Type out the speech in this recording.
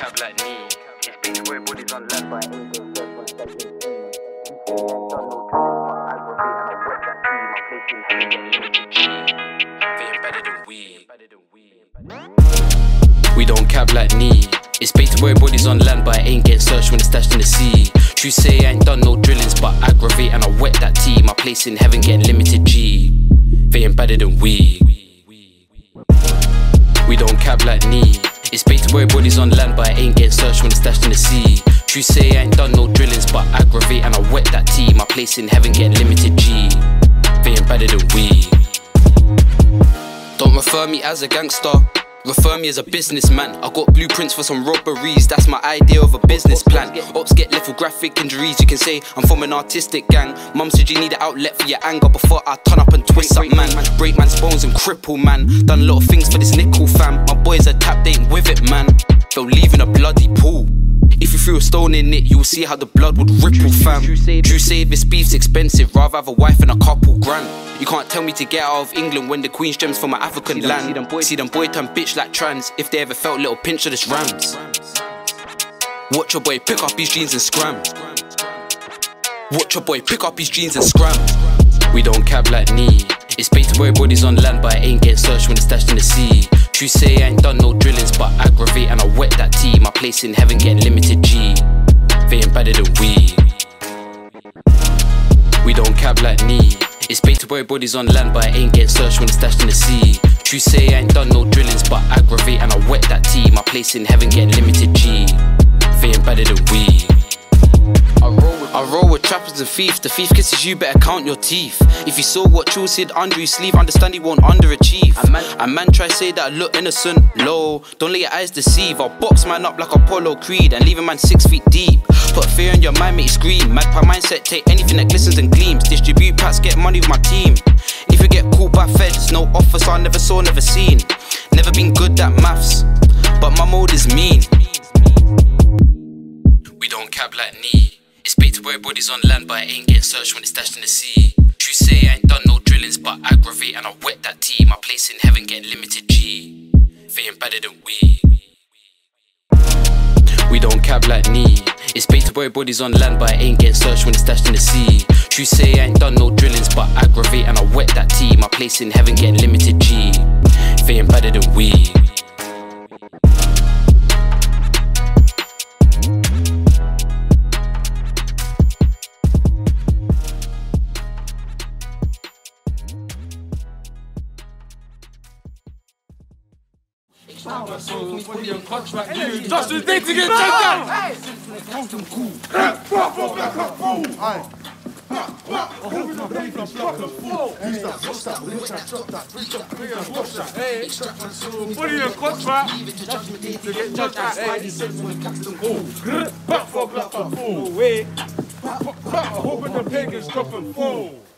cab like me. His beats where bodies on land by angels, just one second. We don't cab like me. It's bait to wear bodies on land, but I ain't getting searched when it's stashed in the sea. True say I ain't done no drillings, but aggravate and I wet that tea. My place in heaven getting limited G. They ain't better than we. We don't cab like me. It's bait to wear bodies on land, but I ain't getting searched when it's stashed in the sea. True say I ain't done no drillings, but aggravate and I wet that tea. My place in heaven getting limited G. They ain't better than we. Don't refer me as a gangster, refer me as a businessman. I got blueprints for some robberies, that's my idea of a business plan. Ops get left with graphic injuries, you can say I'm from an artistic gang. Mum said you need an outlet for your anger before I turn up and twist up, man. Break man's bones and cripple, man. Done a lot of things for this nickel, fam. My boys are tapped, they ain't with it, man. They'll leave in a bloody pool. If you threw a stone in it, you'll see how the blood would ripple, fam. True say this beef's expensive, rather have a wife and a couple grand. You can't tell me to get out of England when the Queen's gems from my African land. See them boy turn bitch like trans, if they ever felt a little pinch of this rams. Watch your boy pick up his jeans and scram. Watch your boy pick up his jeans and scram. We don't cab like me. It's bait to wear bodies on land, but I ain't getting searched when it's stashed in the sea. True say I ain't done no drillings, but aggravate and I wet that tea. My place in heaven getting limited G. They ain't better than we. We don't cab like me. It's bait to wear bodies on land, but I ain't getting searched when it's stashed in the sea. True say I ain't done no drillings, but aggravate and I wet that tea. My place in heaven getting limited G. They ain't better than we. I roll with trappers and thieves. The thief kisses you, better count your teeth. If you saw what Jules hid under his sleeve, understand he won't underachieve. A man try say that I look innocent, low. Don't let your eyes deceive. I'll box man up like Apollo Creed and leave a man 6 feet deep. Put fear in your mind, make you scream. Magpie mindset, take anything that glistens and gleams. Distribute packs, get money with my team. If you get caught by feds, no officer, never saw, never seen. Never been good at maths, but my mode is mean. We don't cab like me. It's bait to wear bodies on land, but I ain't getting searched when it's stashed in the sea. True say I ain't done no drillings, but aggravate and I wet that tea. My place in heaven getting limited G. They ain't better than we. We don't cab like me. It's bait to wear bodies on land, but I ain't getting searched when it's stashed in the sea. True say I ain't done no drillings, but aggravate and I wet that tea. My place in heaven getting limited G. They ain't better than we. Just the thing to get checked out! Put in a contract to get judged out. Back for black and full. Wait. Hoping the pagans drop and fall.